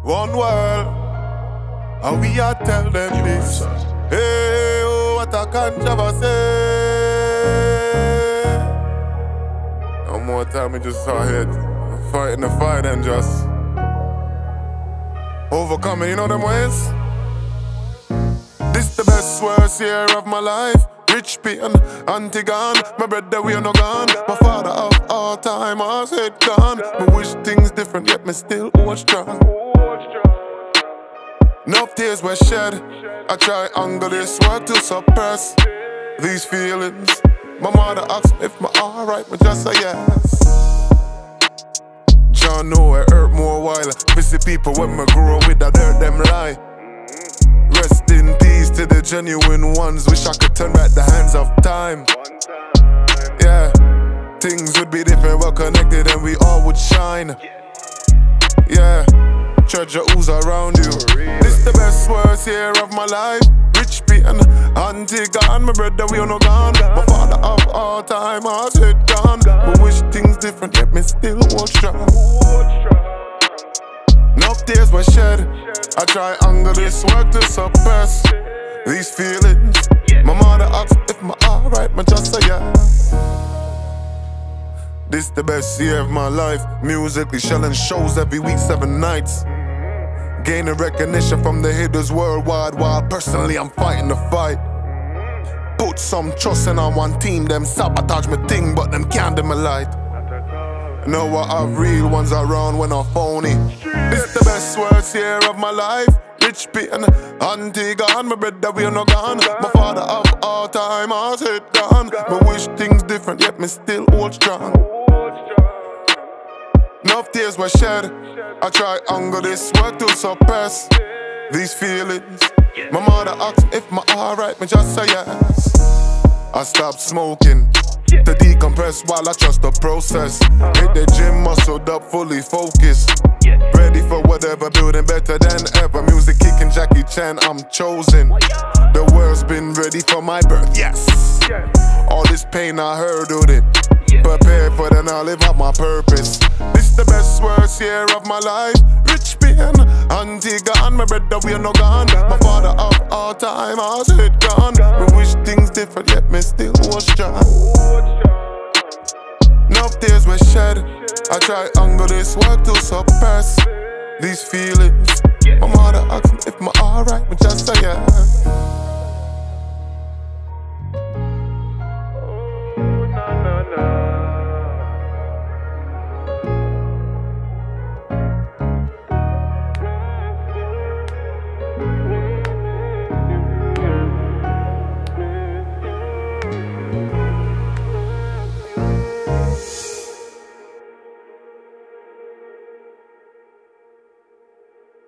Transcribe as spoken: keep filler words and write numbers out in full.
One world, and we are tell them this. Hey, oh, what a controversy. No more time, we just saw it. Fighting the fight and just overcoming, you know them ways? This the best worst year of my life. Rich pain, Antigone, my brother we are no gone. My father of all time, I said gone. Me wish things different, yet me still hold strong. Enough tears were shed. I try angle this work to suppress these feelings. My mother asked me if my alright, me just say yes. John know I hurt more while visit people when me grow with, I dirt them lie. Rest in peace to the genuine ones. Wish I could turn back the hands of time. Yeah, things would be different, well connected and we all would shine. Yeah, treasure who's around you. This the best worst year of my life. Rich pain, Antigone, my brother we are no gone. My father of all time, I said gone. But wish things different, yet me still hold strong. Enough tears were shed. I try angle this work to suppress these feelings. My mother asked if my alright, me just say yes. This the best year of my life. Musically shelling shows every week, seven nights. Gaining recognition from the hitters worldwide, while personally I'm fighting the fight. Put some trust in on one team, them sabotage my thing, but them can't dim my light. Know what have real ones around when I'm phony. This the best worst year of my life. Rich pain, Antigone, my brother we are no gone. My father of all time, I said gone. Me wish things different, yet me still hold strong. Enough tears were shed. I try angle this work to suppress these feelings. My mother asked me if my alright, me just say yes. I stopped smoking to decompress while I trust the process. Hit the gym, muscled up, fully focused. Ready for whatever, building better than ever. Music kicking Jackie Chan, I'm chosen. The world's been ready for my birth, yes. All this pain I hurdled it. Prepared for then I'll live out my purpose. This the best worst year of my life. Rich pain, Antigone, my brother we are no gone. My father of all time, I said gone. Me wish things different, yet me still hold strong. Enough tears were shed. I try angle this work to suppress these feelings. My mother asked me if my alright, me just say yes.